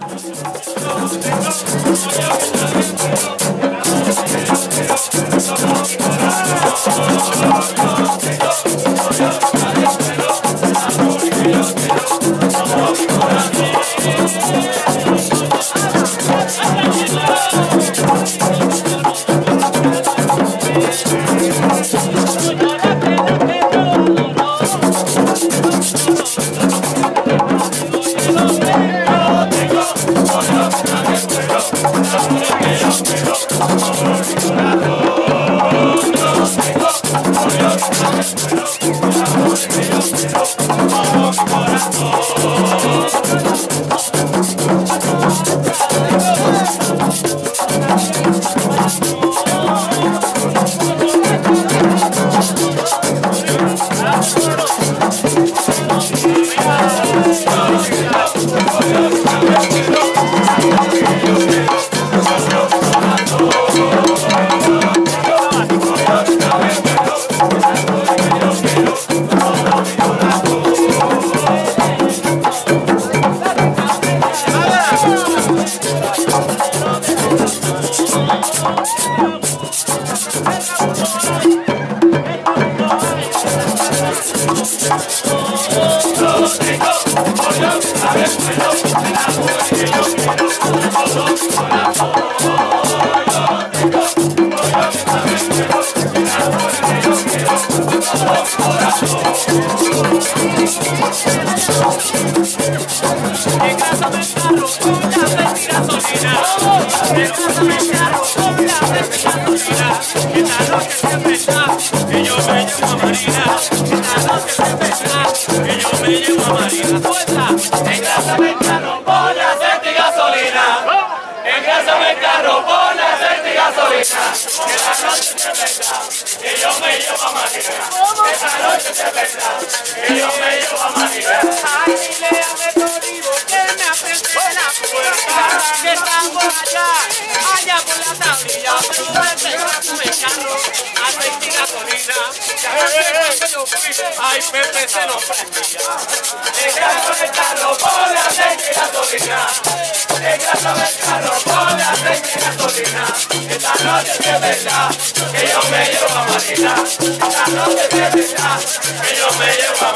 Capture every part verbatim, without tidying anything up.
Ay, Pepe se nos prendía. Engrásame el carro, ponle aceite y gasolina. Engrásame el carro, ponle aceite y gasolina. Esta noche sí es verdad que yo me llevo a Marina. Esta noche sí es verdad que yo me llevo a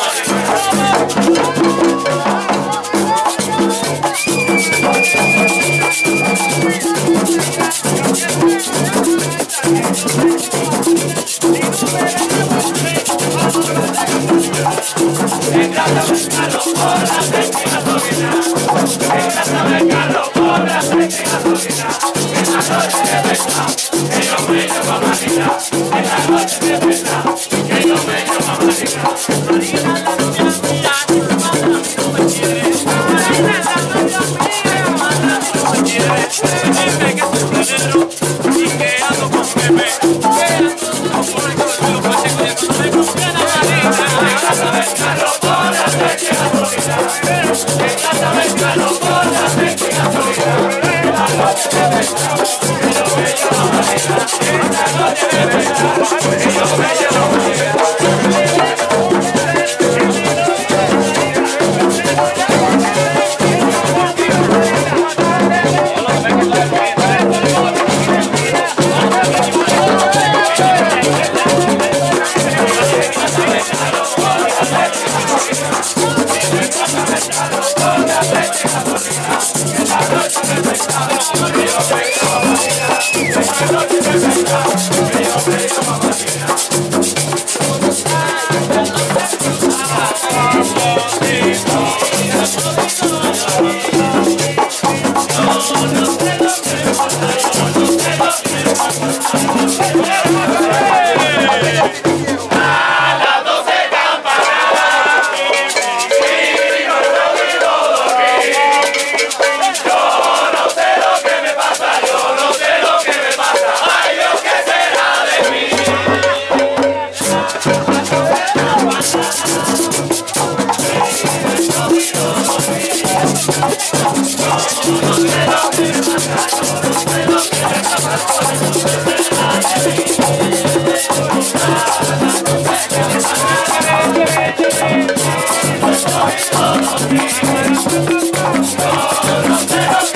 Marina. Engrásame el carro, ponle aceite y gasolina. Engrásame el carro, ponle aceite y gasolina. Esta noche es verdad que yo me llevo a Marina. Esta noche es verdad que yo me llevo a Marina. Marina, la novia mía, mi hermana, a mí no me quiere. Marina, la novia mía, mi hermana, a mí no me quiere. Dime que soy plenero y que ando con Pepe. Que ando con Pepe, que lo pase con el conoce con Plena, Marina. Engrásame el carro, ponle aceite y gasolina. Engrásame el carro, ponle aceite y gasolina. Esta noche es verdad que yo me llevo a Marina. Esta noche es verdad que yo me llevo a Marina. Todos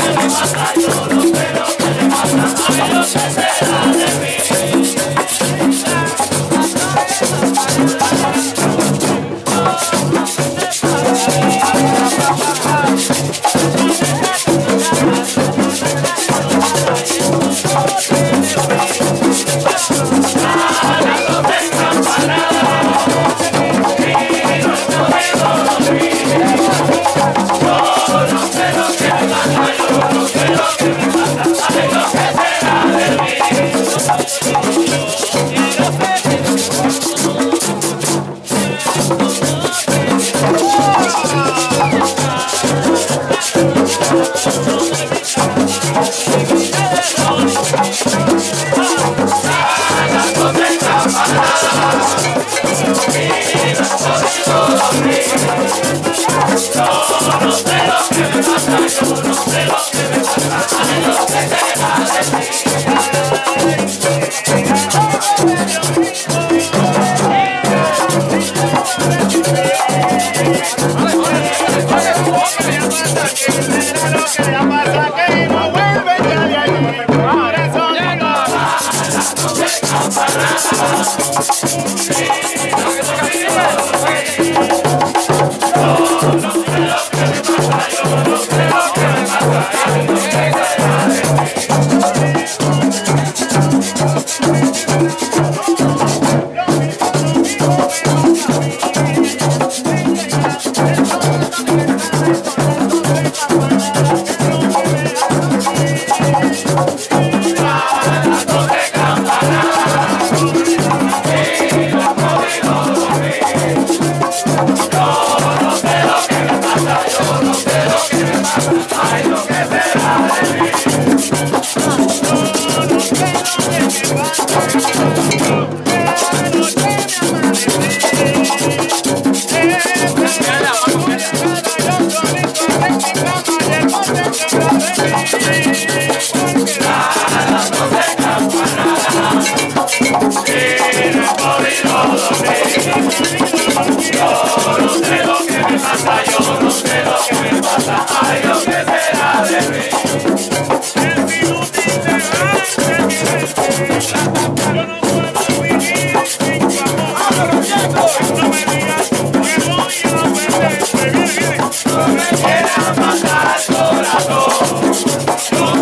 No me quieras matar, corazón.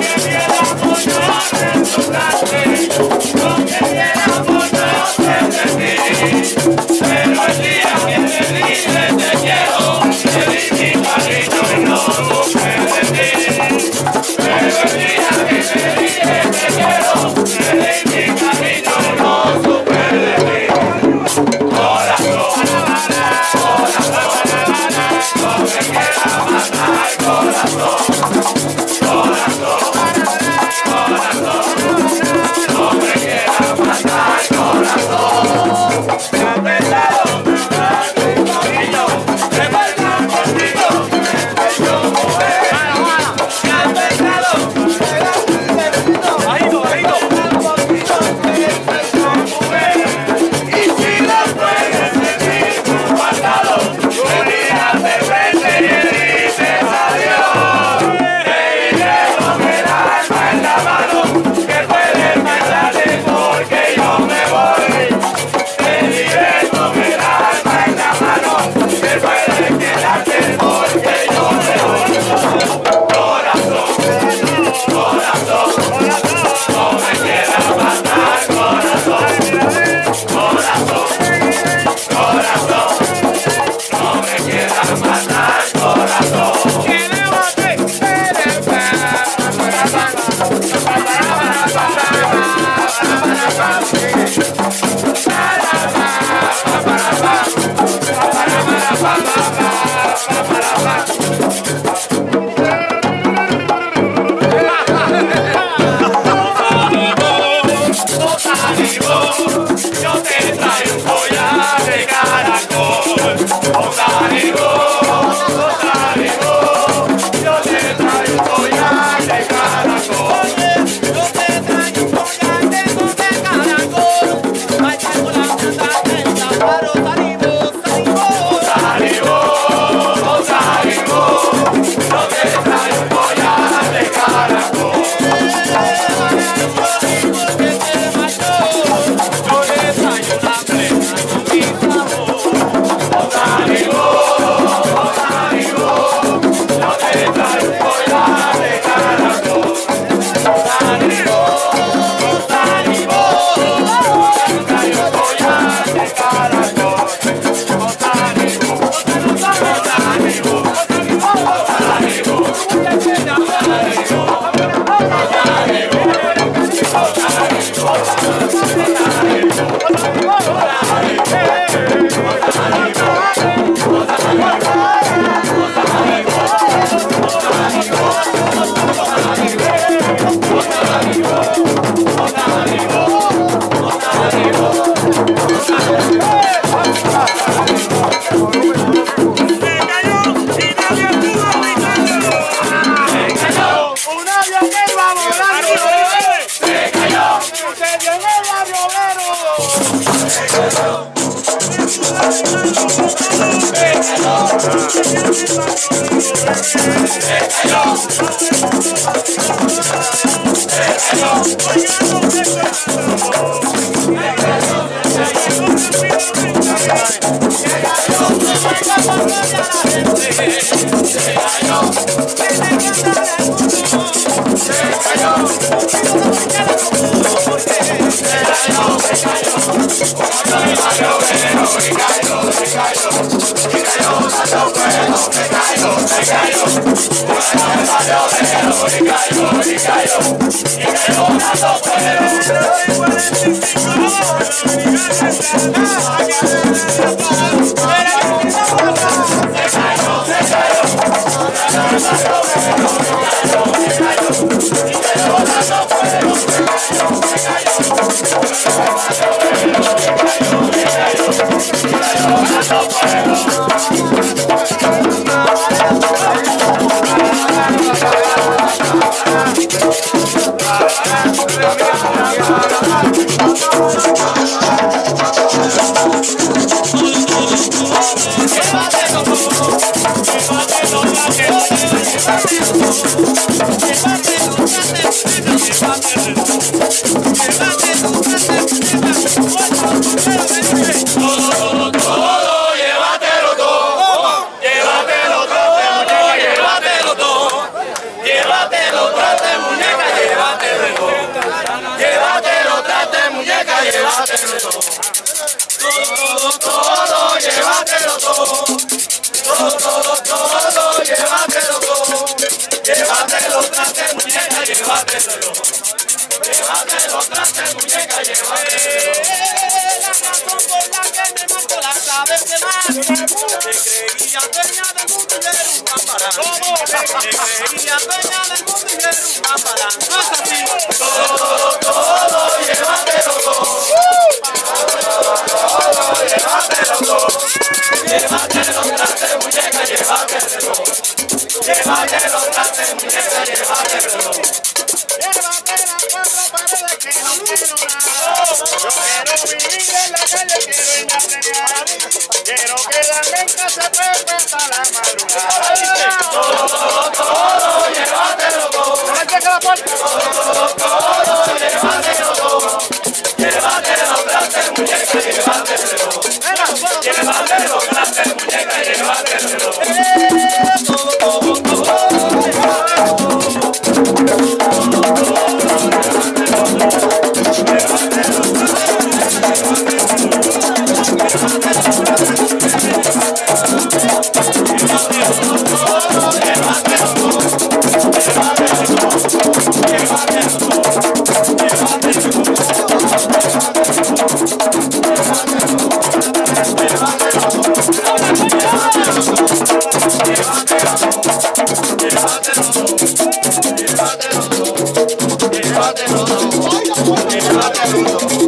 Llévatelo todo, llévatelo todo.